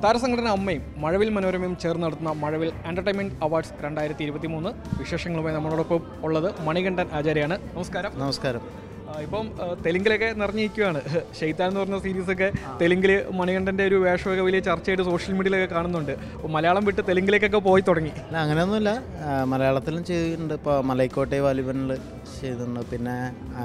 താരസംഘടന അമ്മയും മഴവിൽ മനോരമയും ചേർന്ന് നടത്തുന്ന മഴവിൽ എൻ്റർടൈൻമെൻറ്റ് അവാർഡ്സ് 2023 വിശേഷങ്ങളുമായി നമ്മളോടൊപ്പം ഉള്ളത് മണികണ്ഠൻ ആചാര്യാണ്. നമസ്കാരം. നമസ്കാരം. ഇപ്പം തെലുങ്കിലൊക്കെ നിറഞ്ഞിരിക്കുകയാണ്. ഷെയ്ത്താൻ എന്ന് പറഞ്ഞ സീരീസൊക്കെ തെലുങ്കിൽ മണികണ്ഠൻ്റെ ഒരു വേഷമൊക്കെ വലിയ ചർച്ചയായിട്ട് സോഷ്യൽ മീഡിയയിലൊക്കെ കാണുന്നുണ്ട്. അപ്പോൾ മലയാളം വിട്ട് തെലുങ്കിലേക്കൊക്കെ പോയി തുടങ്ങി. അല്ല, അങ്ങനെയൊന്നുമില്ല. മലയാളത്തിലും ചെയ്തിട്ടുണ്ട്. ഇപ്പോൾ മലൈക്കോട്ടെ വാലിബനിൽ ചെയ്തിട്ടുണ്ട്. പിന്നെ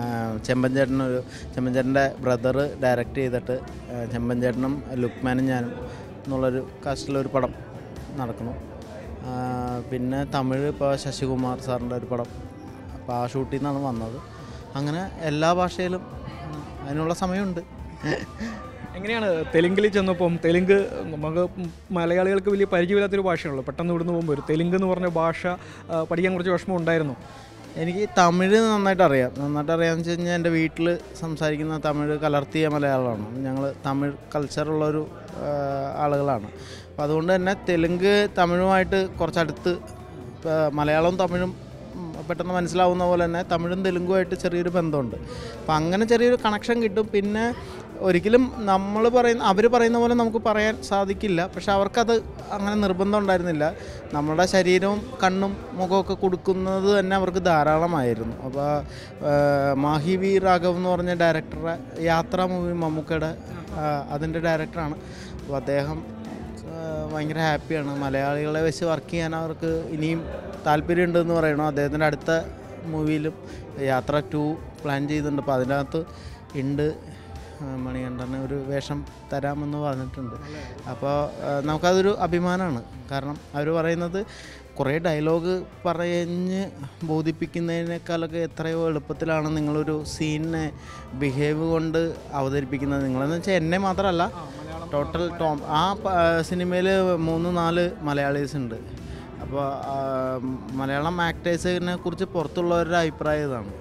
ചെമ്പൻചേട്ടൻ്റെ ബ്രദർ ഡയറക്റ്റ് ചെയ്തിട്ട് ചെമ്പൻചേട്ടനും ലുക്മാനും ഞാനും എന്നുള്ളൊരു കാസ്റ്റിലൊരു പടം നടക്കുന്നു. പിന്നെ തമിഴ് ഇപ്പോൾ ശശികുമാർ സാറിൻ്റെ ഒരു പടം, അപ്പോൾ ആ ഷൂട്ടിൽ നിന്നാണ് വന്നത്. അങ്ങനെ എല്ലാ ഭാഷയിലും അതിനുള്ള സമയമുണ്ട്. എങ്ങനെയാണ് തെലുങ്കിൽ ചെന്നപ്പം? തെലുങ്ക് നമുക്ക് മലയാളികൾക്ക് വലിയ പരിചയമില്ലാത്തൊരു ഭാഷയാണല്ലോ. പെട്ടെന്ന് ഇവിടുന്ന് പോകുമ്പോൾ ഒരു തെലുങ്ക് എന്ന് പറഞ്ഞ ഭാഷ പഠിക്കാൻ കുറച്ച് വിഷമം ഉണ്ടായിരുന്നു. എനിക്ക് തമിഴ് നന്നായിട്ട് അറിയാമെന്ന് വെച്ച് കഴിഞ്ഞാൽ എൻ്റെ വീട്ടിൽ സംസാരിക്കുന്ന തമിഴ് കലർത്തിയ മലയാളമാണ്. ഞങ്ങൾ തമിഴ് കൾച്ചറുള്ളൊരു ആളുകളാണ്. അപ്പോൾ അതുകൊണ്ട് തന്നെ തെലുങ്ക് തമിഴുമായിട്ട് കുറച്ചടുത്ത്, മലയാളവും തമിഴും പെട്ടെന്ന് മനസ്സിലാവുന്ന പോലെ തന്നെ തമിഴും തെലുങ്കുമായിട്ട് ചെറിയൊരു ബന്ധമുണ്ട്. അപ്പോൾ അങ്ങനെ ചെറിയൊരു കണക്ഷൻ കിട്ടും. പിന്നെ ഒരിക്കലും അവർ പറയുന്ന പോലെ നമുക്ക് പറയാൻ സാധിക്കില്ല. പക്ഷെ അവർക്കത് അങ്ങനെ നിർബന്ധം ഉണ്ടായിരുന്നില്ല. നമ്മുടെ ശരീരവും കണ്ണും മുഖമൊക്കെ കൊടുക്കുന്നത് തന്നെ അവർക്ക് ധാരാളമായിരുന്നു. അപ്പോൾ മാഹി വി രാഘവ് എന്ന് പറഞ്ഞ ഡയറക്ടറെ, യാത്രാ മൂവി മമ്മൂക്കയുടെ അതിൻ്റെ ഡയറക്ടറാണ്. അപ്പോൾ അദ്ദേഹം ഭയങ്കര ഹാപ്പിയാണ്. മലയാളികളെ വെച്ച് വർക്ക് ചെയ്യാൻ അവർക്ക് ഇനിയും താല്പര്യമുണ്ടെന്ന് പറയണു. അദ്ദേഹത്തിൻ്റെ അടുത്ത മൂവിയിലും യാത്ര 2 പ്ലാൻ ചെയ്തിട്ടുണ്ട്. അപ്പോൾ അതിനകത്ത് ഉണ്ട് മണികണ്ഠന് ഒരു വേഷം തരാമെന്ന് പറഞ്ഞിട്ടുണ്ട്. അപ്പോൾ നമുക്കതൊരു അഭിമാനമാണ്. കാരണം അവർ പറയുന്നത് കുറേ ഡയലോഗ് പറഞ്ഞ് ബോധിപ്പിക്കുന്നതിനേക്കാളൊക്കെ എത്രയോ എളുപ്പത്തിലാണ് നിങ്ങളൊരു സീനിനെ ബിഹേവ് കൊണ്ട് അവതരിപ്പിക്കുന്നത്. നിങ്ങളെന്ന് വെച്ചാൽ എന്നെ മാത്രമല്ല, ടോട്ടൽ ആ സിനിമയിൽ 3-4 മലയാളീസ് ഉണ്ട്. അപ്പോൾ മലയാളം ആക്ടേഴ്സിനെ കുറിച്ച് പുറത്തുള്ളവരുടെ അഭിപ്രായം ഇതാണ്.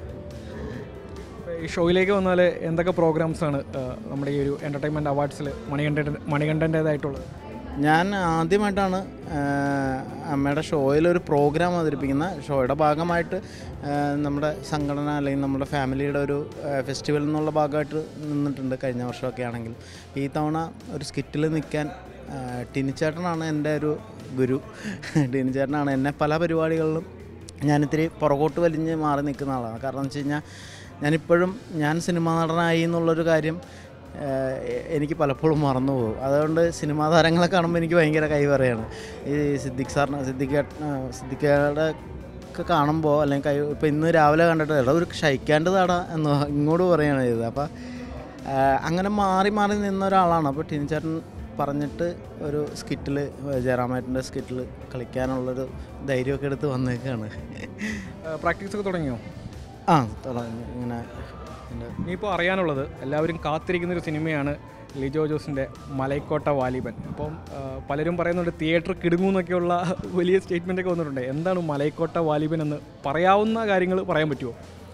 ഈ ഷോയിലേക്ക് വന്നാൽ എന്തൊക്കെ പ്രോഗ്രാംസാണ് നമ്മുടെ ഈ ഒരു എൻ്റർടൈൻമെൻറ്റ് അവാർഡ്സിൽ മണികണ്ഠൻ്റേതായിട്ടുള്ളത്? ഞാൻ ആദ്യമായിട്ടാണ് അമ്മയുടെ ഷോയിലൊരു പ്രോഗ്രാം അവതരിപ്പിക്കുന്ന. ഷോയുടെ ഭാഗമായിട്ട് നമ്മുടെ സംഘടന അല്ലെങ്കിൽ നമ്മുടെ ഫാമിലിയുടെ ഒരു ഫെസ്റ്റിവൽ എന്നുള്ള ഭാഗമായിട്ട് നിന്നിട്ടുണ്ട് കഴിഞ്ഞ വർഷമൊക്കെ ആണെങ്കിൽ. ഈ തവണ ഒരു സ്കിറ്റിൽ നിൽക്കാൻ ടിനിച്ചേട്ടനാണ് എൻ്റെ ഒരു ഗുരു. ടിനിച്ചേട്ടനാണ് എന്നെ പല പരിപാടികളിലും ഞാനിത്തിരി പുറകോട്ട് വലിഞ്ഞ് മാറി നിൽക്കുന്ന ആളാണ്. കാരണം എന്ന് വെച്ച് കഴിഞ്ഞാൽ ഞാനിപ്പോഴും ഞാൻ സിനിമാ നടനായി എന്നുള്ളൊരു കാര്യം എനിക്ക് പലപ്പോഴും മറന്നു പോകും. അതുകൊണ്ട് സിനിമാ താരങ്ങളെ കാണുമ്പോൾ എനിക്ക് ഭയങ്കര കൈവറയാണ്. ഈ സിദ്ദിഖയുടെ ഒക്കെ കാണുമ്പോൾ അല്ലെങ്കിൽ ഇപ്പോൾ ഇന്ന് രാവിലെ കണ്ടിട്ട് ഒരു ക്ഷയിക്കേണ്ടതാടാ എന്ന് ഇങ്ങോട്ട് പറയുകയാണ് ചെയ്തത്. അപ്പോൾ അങ്ങനെ മാറി മാറി നിന്ന ഒരാളാണ്. അപ്പോൾ ടിനിച്ചേട്ടൻ പറഞ്ഞിട്ട് ഒരു സ്കിറ്റിൽ, ജയറാമേട്ടൻ്റെ സ്കിറ്റിൽ കളിക്കാനുള്ളൊരു ധൈര്യമൊക്കെ എടുത്ത് വന്നേക്കാണ്. പ്രാക്ടീസൊക്കെ തുടങ്ങിയോ? ആ, തുടങ്ങി. ഇങ്ങനെ ഇനിയിപ്പോൾ അറിയാനുള്ളത്, എല്ലാവരും കാത്തിരിക്കുന്നൊരു സിനിമയാണ് ലിജോ ജോസിൻ്റെ മലൈക്കോട്ട വാലിബൻ. അപ്പം പലരും പറയുന്നുണ്ട് തിയേറ്റർ കിടുങ്ങുന്നൊക്കെയുള്ള വലിയ സ്റ്റേറ്റ്മെൻറ്റൊക്കെ വന്നിട്ടുണ്ട്. എന്താണ് മലൈക്കോട്ട വാലിബൻ എന്ന് പറയാവുന്ന കാര്യങ്ങൾ പറയാൻ പറ്റുമോ?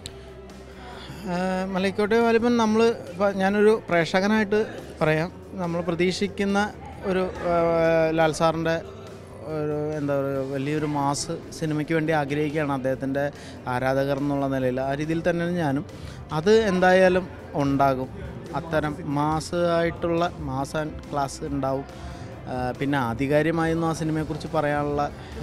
മലൈക്കോട്ട വാലിബൻ ഞാനൊരു പ്രേക്ഷകനായിട്ട് പറയാം. നമ്മൾ പ്രതീക്ഷിക്കുന്ന ഒരു ലാൽ സാറിൻ്റെ ഒരു എന്താ പറയുക, വലിയൊരു മാസ് സിനിമയ്ക്ക് വേണ്ടി ആഗ്രഹിക്കുകയാണ് അദ്ദേഹത്തിൻ്റെ ആരാധകർ എന്നുള്ള നിലയിൽ. ആ രീതിയിൽ തന്നെയാണ് ഞാനും. അത് എന്തായാലും ഉണ്ടാകും. അത്തരം മാസ് ആൻഡ് ക്ലാസ് ഉണ്ടാവും. പിന്നെ ആധികാരികമായൊന്നും ആ സിനിമയെക്കുറിച്ച് പറയാനുള്ള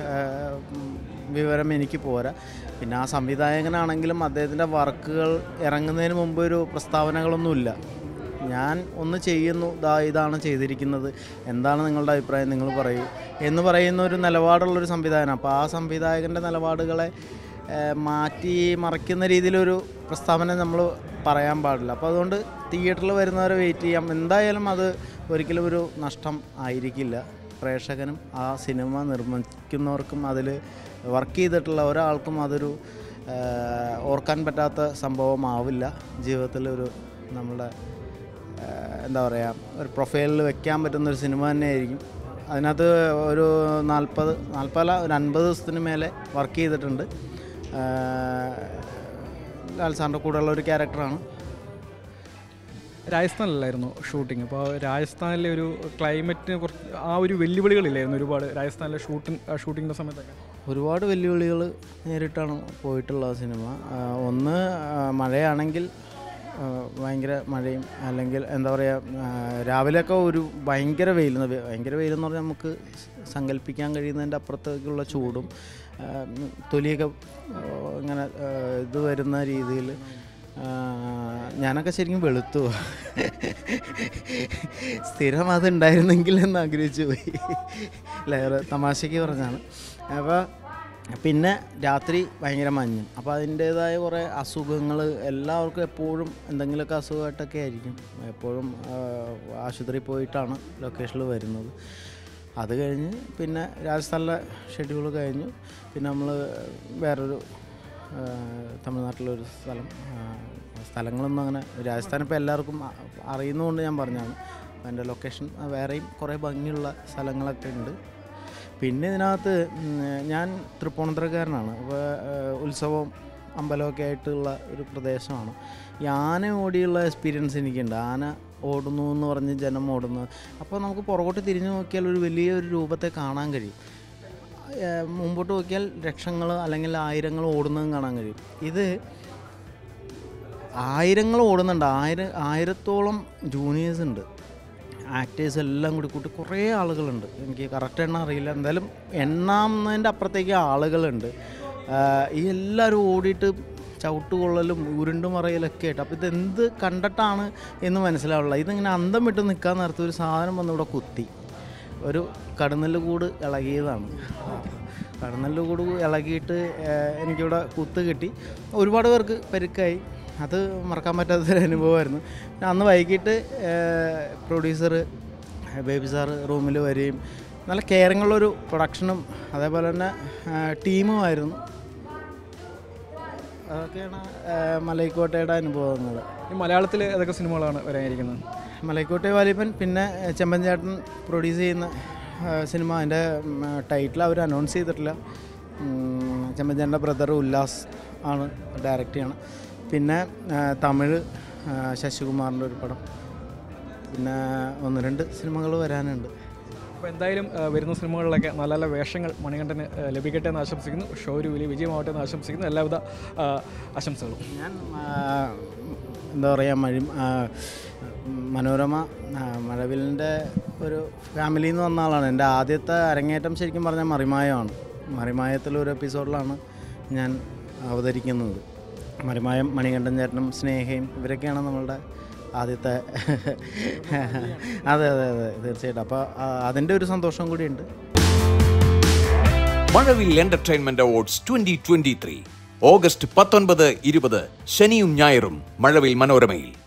വിവരം എനിക്ക് പോരാ. പിന്നെ ആ സംവിധായകനാണെങ്കിലും അദ്ദേഹത്തിൻ്റെ വർക്കുകൾ ഇറങ്ങുന്നതിന് മുമ്പ് ഒരു പ്രസ്താവനകളൊന്നുമില്ല. ഞാൻ ഒന്ന് ചെയ്യുന്നു, ഇതാണ് ചെയ്തിരിക്കുന്നത്, എന്താണ് നിങ്ങളുടെ അഭിപ്രായം, നിങ്ങൾ പറയൂ എന്ന് പറയുന്ന ഒരു നിലപാടുള്ളൊരു സംവിധായകനാണ്. അപ്പോൾ ആ സംവിധായകൻ്റെ നിലപാടുകളെ മാറ്റി മറിക്കുന്ന രീതിയിലൊരു പ്രസ്താവന നമ്മൾ പറയാൻ പാടില്ല. അപ്പോൾ അതുകൊണ്ട് തിയേറ്ററിൽ വരുന്നവരെ വെയിറ്റ് ചെയ്യാം. എന്തായാലും അത് ഒരിക്കലും ഒരു നഷ്ടം ആയിരിക്കില്ല. പ്രേക്ഷകനും ആ സിനിമ നിർമ്മിക്കുന്നവർക്കും അതിൽ വർക്ക് ചെയ്തിട്ടുള്ള ഒരാൾക്കും അതൊരു ഓർക്കാൻ പറ്റാത്ത സംഭവമാവില്ല. ജീവിതത്തിൽ നമ്മുടെ എന്താ പറയുക, ഒരു പ്രൊഫൈലിൽ വെക്കാൻ പറ്റുന്നൊരു സിനിമ തന്നെയായിരിക്കും. അതിനകത്ത് ഒരു 50 ദിവസത്തിന് മേലെ വർക്ക് ചെയ്തിട്ടുണ്ട്. ലാൽ സാറിൻ്റെ കൂടെയുള്ള ഒരു ക്യാരക്ടറാണ്. രാജസ്ഥാനിലായിരുന്നു ഷൂട്ടിങ്. അപ്പോൾ രാജസ്ഥാനിലെ ഒരു ക്ലൈമറ്റിന് കുറച്ച് ആ ഒരു വെല്ലുവിളികളില്ലായിരുന്നു ഒരുപാട് രാജസ്ഥാനിലെ ഷൂട്ടിങ്ങിൻ്റെ സമയത്തൊക്കെ? ഒരുപാട് വെല്ലുവിളികൾ നേരിട്ടാണ് പോയിട്ടുള്ള സിനിമ. ഒന്ന്, മഴയാണെങ്കിൽ ഭയങ്കര മഴയും അല്ലെങ്കിൽ എന്താ പറയുക രാവിലെയൊക്കെ ഒരു ഭയങ്കര വെയിലെന്ന് പറഞ്ഞാൽ നമുക്ക് സങ്കല്പിക്കാൻ കഴിയുന്നതിൻ്റെ അപ്പുറത്തേക്കുള്ള ചൂടും തൊലിയൊക്കെ ഇങ്ങനെ ഇത് വരുന്ന രീതിയിൽ ഞാനൊക്കെ ശരിക്കും വെളുത്തു സ്ഥിരം അതുണ്ടായിരുന്നെങ്കിൽ എന്ന് ആഗ്രഹിച്ചു പോയി. ലെയർ തമാശയ്ക്ക് പറഞ്ഞാണ്. അപ്പോൾ പിന്നെ രാത്രി ഭയങ്കര മഞ്ഞും. അപ്പോൾ അതിൻ്റേതായ കുറേ അസുഖങ്ങൾ എല്ലാവർക്കും എപ്പോഴും എന്തെങ്കിലുമൊക്കെ അസുഖമായിട്ടൊക്കെ ആയിരിക്കും. എപ്പോഴും ആശുപത്രിയിൽ പോയിട്ടാണ് ലൊക്കേഷനിൽ വരുന്നത്. അത് കഴിഞ്ഞ് പിന്നെ രാജസ്ഥാനിലെ ഷെഡ്യൂൾ കഴിഞ്ഞു. പിന്നെ നമ്മൾ വേറൊരു തമിഴ്നാട്ടിലൊരു സ്ഥലങ്ങളൊന്നും അങ്ങനെ രാജസ്ഥാൻ ഇപ്പോൾ എല്ലാവർക്കും അറിയുന്നതുകൊണ്ട് ഞാൻ പറഞ്ഞാണ്. അതിൻ്റെ ലൊക്കേഷൻ വേറെയും കുറേ ഭംഗിയുള്ള സ്ഥലങ്ങളൊക്കെ ഉണ്ട്. പിന്നെ ഇതിനകത്ത് ഞാൻ തൃപ്പൂണിത്തുറക്കാരനാണ്. അപ്പോൾ ഉത്സവം അമ്പലമൊക്കെ ആയിട്ടുള്ള ഒരു പ്രദേശമാണ്. ഈ ആന ഓടിയുള്ള എക്സ്പീരിയൻസ് എനിക്കുണ്ട്. ആന ഓടുന്നു എന്ന് പറഞ്ഞ് ജനം ഓടുന്നു. അപ്പോൾ നമുക്ക് പുറകോട്ട് തിരിഞ്ഞു നോക്കിയാൽ ഒരു വലിയൊരു രൂപത്തെ കാണാൻ കഴിയും. മുമ്പോട്ട് നോക്കിയാൽ ലക്ഷങ്ങൾ അല്ലെങ്കിൽ ആയിരങ്ങൾ ഓടുന്നതും കാണാൻ കഴിയും. ഇത് ആയിരങ്ങൾ ഓടുന്നുണ്ട്. ആയിരത്തോളം ജൂനിയേഴ്സ് ഉണ്ട്, ആക്ടേഴ്സ് എല്ലാം കൂടി കൂട്ടി കുറേ ആളുകളുണ്ട്. എനിക്ക് കറക്റ്റ് എണ്ണം അറിയില്ല, എന്തായാലും എണ്ണാവുന്നതിൻ്റെ അപ്പുറത്തേക്ക് ആളുകളുണ്ട്. ഈ എല്ലാവരും ഓടിയിട്ട് ചവിട്ടുകൊള്ളലും ഉരുണ്ടു മറയലൊക്കെ ആയിട്ട്. അപ്പോൾ ഇതെന്ത് കണ്ടിട്ടാണ് എന്ന് മനസ്സിലാവുള്ള. ഇതിങ്ങനെ അന്തം വിട്ട് നിൽക്കാൻ നേരത്തെ ഒരു സാധനം വന്ന് ഇവിടെ കുത്തി. ഒരു കടന്നല് കൂട് ഇളകിയതാണ്. കടന്നല് കൂട് ഇളകിയിട്ട് എനിക്കിവിടെ കുത്ത് കിട്ടി. ഒരുപാട് പേർക്ക് പരിക്കായി. അത് മറക്കാൻ പറ്റാത്തൊരു അനുഭവമായിരുന്നു. അന്ന് വൈകിട്ട് പ്രൊഡ്യൂസർ ബേബി സാറ് റൂമിൽ വരികയും നല്ല കെയറിങ്ങുള്ളൊരു പ്രൊഡക്ഷനും അതേപോലെ തന്നെ ടീമുമായിരുന്നു. അതൊക്കെയാണ് മലൈക്കോട്ടയുടെ അനുഭവങ്ങൾ. ഈ മലയാളത്തിൽ ഏതൊക്കെ സിനിമകളാണ് വരാനിരിക്കുന്നത്? മലൈക്കോട്ടെ വാലിബൻ, പിന്നെ ചെമ്പൻ ചേട്ടൻ പ്രൊഡ്യൂസ് ചെയ്യുന്ന സിനിമ. അതിൻ്റെ ടൈറ്റിൽ അവർ അനൗൺസ് ചെയ്തിട്ടില്ല. ചെമ്പൻ ചേട്ടൻ്റെ ബ്രദർ ഉല്ലാസ് ആണ് ഡയറക്റ്റ് ചെയ്യണം. പിന്നെ തമിഴ് ശശികുമാറിൻ്റെ ഒരു പടം, പിന്നെ 1-2 സിനിമകൾ വരാനുണ്ട്. അപ്പോൾ എന്തായാലും വരുന്ന സിനിമകളിലൊക്കെ നല്ല നല്ല വേഷങ്ങൾ മണികണ്ഠന് ലഭിക്കട്ടെ എന്ന് ആശംസിക്കുന്നു. ഷോ ഒരു വലിയ വിജയമാവട്ടെ എന്ന് ആശംസിക്കുന്നു. എല്ലാവിധ ആശംസകളും. ഞാൻ എന്താ പറയുക മനോരമ മഴവിലിൻ്റെ ഒരു ഫാമിലിയിൽ നിന്ന് വന്ന ആളാണ്. എൻ്റെ ആദ്യത്തെ അരങ്ങേറ്റം ശരിക്കും പറഞ്ഞാൽ മറിമായമാണ്. മറിമായത്തിലൊരു എപ്പിസോഡിലാണ് ഞാൻ അവതരിക്കുന്നത്. മറിമായം മണികണ്ഠൻ ചേട്ടനും സ്നേഹയും ഇവരൊക്കെയാണ് നമ്മളുടെ ആദ്യത്തെ അതെ തീർച്ചയായിട്ടും. അപ്പോൾ അതിൻ്റെ ഒരു സന്തോഷം കൂടിയുണ്ട്. മഴവിൽ എന്റർടൈൻമെന്റ് അവാർഡ്സ് 2023 ഓഗസ്റ്റ് 19-20 ശനിയും ഞായറും മഴവിൽ മനോരമയിൽ.